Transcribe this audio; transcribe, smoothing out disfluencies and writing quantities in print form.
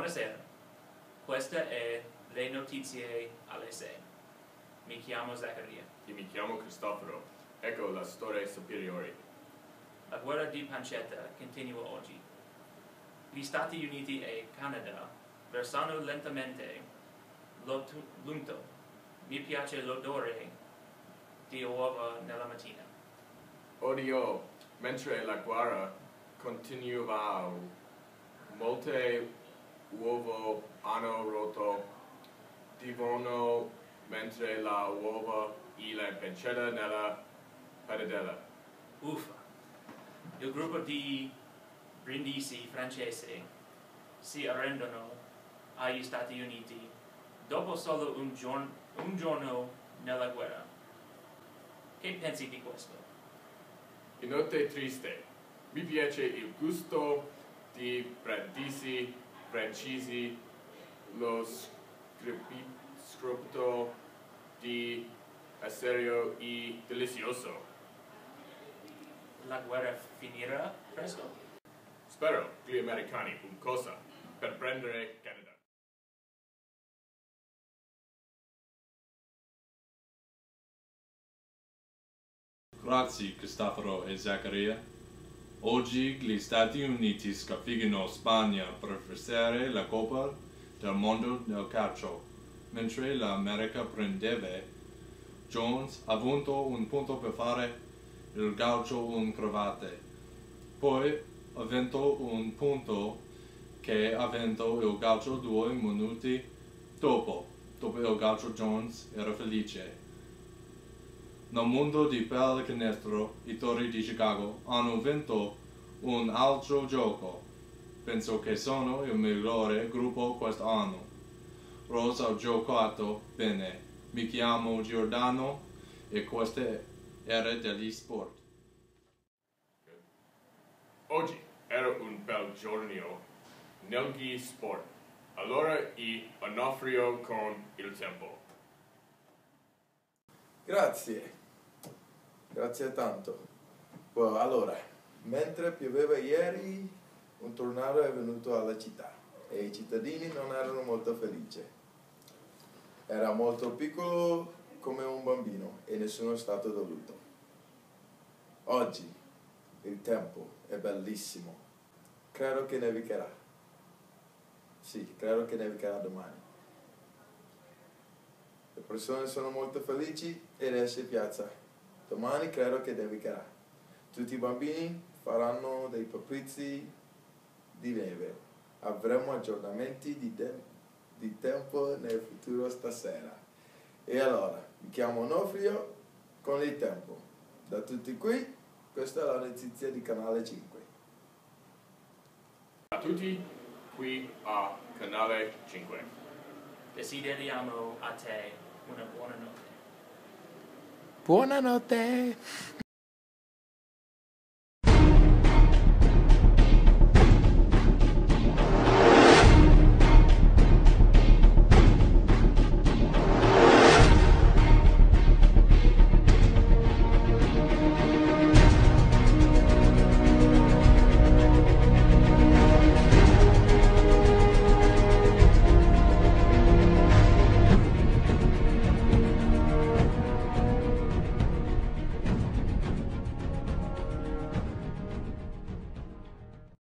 Buonasera, queste è le notizie alle 6. Mi chiamo Zaccaria. Io mi chiamo Cristoforo. Ecco la storia superiore. La guerra di pancetta continua oggi. Gli Stati Uniti e Canada versano lentamente l'unto. Mi piace l'odore di uova nella mattina. Odio, mentre la guerra continuava, molte uova hanno rotto. Divono mentre la uova e la pancetta nella padella. Uffa! Il gruppo di brindisi francesi si arrendono agli Stati Uniti dopo solo un giorno nella guerra. Che pensi di questo? Notte triste. Mi piace il gusto di brindisi francesi, lo scrupito di acero e delizioso. La guerra finirà presto? Spero gli americani un cosa per prendere Canada. Grazie Cristoforo e Zaccaria. Oggi gli Stati Uniti sconfiggono Spagna per vincere la Coppa del Mondo del calcio, mentre l'America prendeva. Jones ha avuto un punto per fare il calcio in cravatte. Poi ha vinto un punto che ha vinto il calcio 2 minuti dopo il calcio Jones era felice. Nel mondo di pallacanestro, i Tori di Chicago hanno vinto un altro gioco. Penso che sono il migliore gruppo quest'anno. Rose ha giocato bene. Mi chiamo Giordano e questo era degli sport. Oggi era un bel giorno negli sport. Allora Onofrio con il tempo. Grazie tanto. Allora, mentre pioveva ieri, un tornado è venuto alla città e i cittadini non erano molto felici. Era molto piccolo come un bambino e nessuno è stato deluso. Oggi il tempo è bellissimo. Credo che nevicherà. Sì, credo che nevicherà domani. Le persone sono molto felici ed esce in piazza. Domani credo che nevicherà. Tutti i bambini faranno dei paprizi di neve. Avremo aggiornamenti di tempo nel futuro stasera. E allora, mi chiamo Onofrio con il tempo. Da tutti qui, questa è la notizia di Canale 5. A tutti qui a Canale 5. Desideriamo a te una buona notte. Buonanotte!